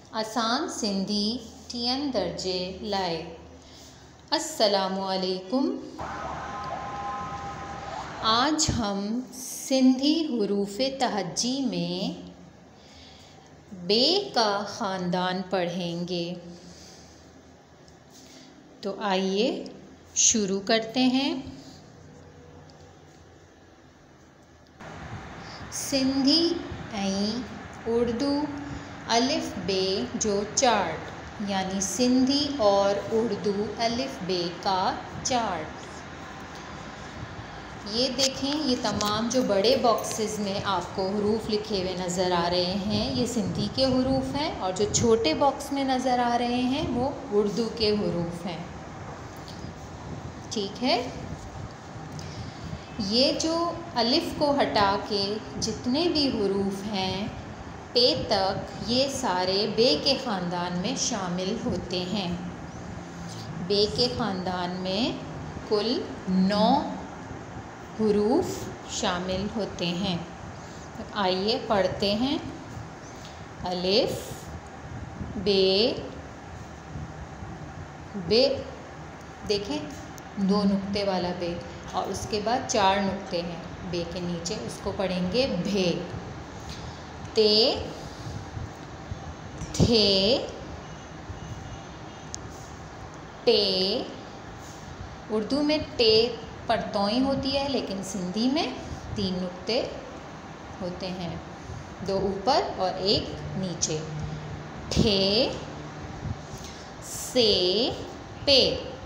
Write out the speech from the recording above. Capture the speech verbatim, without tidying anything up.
आसान सिंधी टियन दर्जे लाए। अस्सलामु अलैकुम। आज हम सिंधी हुरूफ़े तहज्जी में बे का ख़ानदान पढ़ेंगे। तो आइए शुरू करते हैं। सिंधी ऐं उर्दू अलिफ बे जो चार्ट, यानी सिंधी और उर्दू अलिफ बे का चार्ट। ये देखें, ये तमाम जो बड़े बॉक्सेस में आपको हुरूफ लिखे हुए नज़र आ रहे हैं, ये सिंधी के हुरूफ हैं, और जो छोटे बॉक्स में नज़र आ रहे हैं वो उर्दू के हुरूफ हैं। ठीक है। ये जो अलिफ को हटा के जितने भी हुरूफ हैं पे तक, ये सारे बे के ख़ानदान में शामिल होते हैं। बे के ख़ानदान में कुल नौ हुरूफ शामिल होते हैं। तो आइए पढ़ते हैं। अलिफ बे, बे देखें, दो नुक्ते वाला बे, और उसके बाद चार नुक्ते हैं बे के नीचे, उसको पढ़ेंगे भे। ते, थे, टे। उर्दू में टे पर तोई होती है, लेकिन सिंधी में तीन नुक्ते होते हैं, दो ऊपर और एक नीचे। ठे, से, पे।